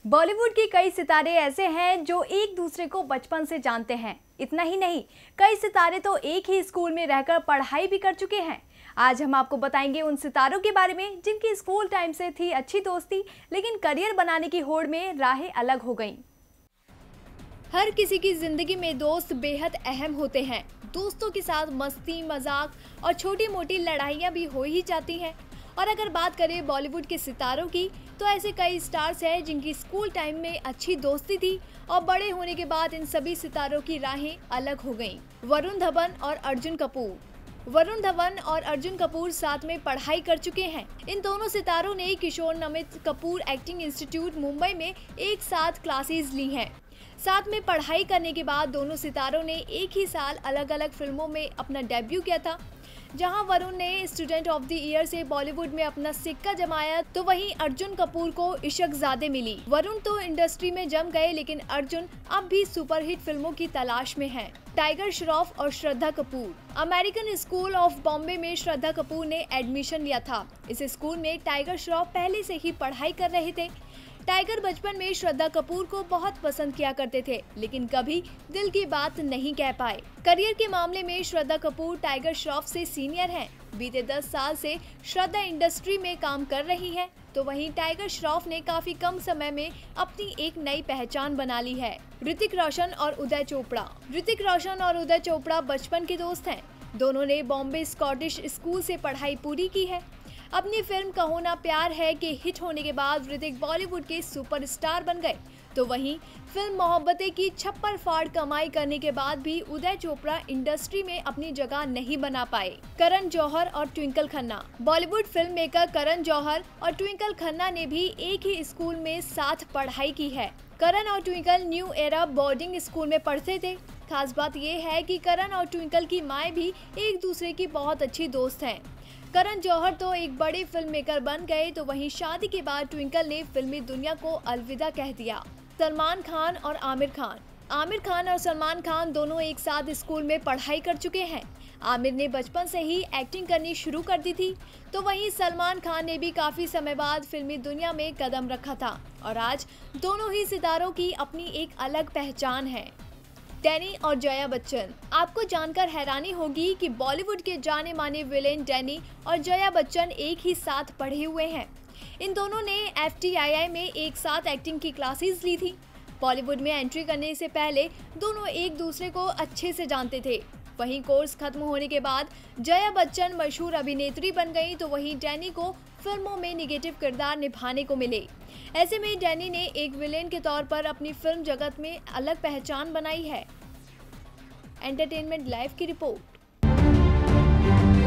बॉलीवुड के कई सितारे ऐसे हैं जो एक दूसरे को बचपन से जानते हैं। इतना ही नहीं, कई सितारे तो एक ही स्कूल में रहकर पढ़ाई भी कर चुके हैं। आज हम आपको बताएंगे उन सितारों के बारे में जिनकी स्कूल टाइम से थी अच्छी दोस्ती, लेकिन करियर बनाने की होड़ में राहें अलग हो गईं। हर किसी की जिंदगी में दोस्त बेहद अहम होते हैं। दोस्तों के साथ मस्ती, मजाक और छोटी मोटी लड़ाइयाँ भी हो ही जाती हैं। और अगर बात करें बॉलीवुड के सितारों की, तो ऐसे कई स्टार्स हैं जिनकी स्कूल टाइम में अच्छी दोस्ती थी और बड़े होने के बाद इन सभी सितारों की राहें अलग हो गईं। वरुण धवन और अर्जुन कपूर साथ में पढ़ाई कर चुके हैं। इन दोनों सितारों ने किशोर नमित कपूर एक्टिंग इंस्टीट्यूट मुंबई में एक साथ क्लासेस ली हैं। साथ में पढ़ाई करने के बाद दोनों सितारों ने एक ही साल अलग अलग फिल्मों में अपना डेब्यू किया था। जहां वरुण ने स्टूडेंट ऑफ द ईयर से बॉलीवुड में अपना सिक्का जमाया, तो वहीं अर्जुन कपूर को इश्क-ज़ादे मिली। वरुण तो इंडस्ट्री में जम गए, लेकिन अर्जुन अब भी सुपरहिट फिल्मों की तलाश में हैं। टाइगर श्रॉफ और Shraddha Kapoor. American school of Bombay में श्रद्धा कपूर ने एडमिशन लिया था। इस स्कूल में टाइगर श्रॉफ पहले से ही पढ़ाई कर रहे थे। टाइगर बचपन में श्रद्धा कपूर को बहुत पसंद किया करते थे, लेकिन कभी दिल की बात नहीं कह पाए। करियर के मामले में श्रद्धा कपूर टाइगर श्रॉफ से सीनियर हैं। बीते 10 साल से श्रद्धा इंडस्ट्री में काम कर रही हैं, तो वहीं टाइगर श्रॉफ ने काफी कम समय में अपनी एक नई पहचान बना ली है। ऋतिक रोशन और उदय चोपड़ा बचपन के दोस्त हैं। दोनों ने बॉम्बे स्कॉटिश स्कूल से पढ़ाई पूरी की है। अपनी फिल्म कहो ना प्यार है के हिट होने के बाद ऋतिक बॉलीवुड के सुपरस्टार बन गए, तो वहीं फिल्म मोहब्बतें की छप्पर फाड़ कमाई करने के बाद भी उदय चोपड़ा इंडस्ट्री में अपनी जगह नहीं बना पाए। करण जौहर और Twinkle Khanna. Bollywood film maker Karan Johar और ट्विंकल खन्ना ने भी एक ही स्कूल में साथ पढ़ाई की है। करण और Twinkle new era boarding school में पढ़ते थे। खास बात यह है कि करण और ट्विंकल की माएँ भी एक दूसरे की बहुत अच्छी दोस्त हैं। करण जौहर तो एक बड़े फिल्म मेकर बन गए, तो वहीं शादी के बाद ट्विंकल ने फिल्मी दुनिया को अलविदा कह दिया। सलमान खान और आमिर खान और सलमान खान दोनों एक साथ स्कूल में पढ़ाई कर चुके हैं। आमिर ने बचपन से ही एक्टिंग करनी शुरू कर दी थी, तो वहीं सलमान खान ने भी काफी समय बाद फिल्मी दुनिया में कदम रखा था और आज दोनों ही सितारों की अपनी एक अलग पहचान है। डैनी और जया बच्चन। आपको जानकर हैरानी होगी कि बॉलीवुड के जाने माने विलेन डैनी और जया बच्चन एक ही साथ पढ़े हुए हैं। इन दोनों ने FTII में एक साथ एक्टिंग की क्लासेस ली थी। बॉलीवुड में एंट्री करने से पहले दोनों एक दूसरे को अच्छे से जानते थे। वहीं कोर्स खत्म होने के बाद जया बच्चन मशहूर अभिनेत्री बन गई, तो वहीं डैनी को फिल्मों में निगेटिव किरदार निभाने को मिले। ऐसे में डैनी ने एक विलेन के तौर पर अपनी फिल्म जगत में अलग पहचान बनाई है। एंटरटेनमेंट लाइव की रिपोर्ट।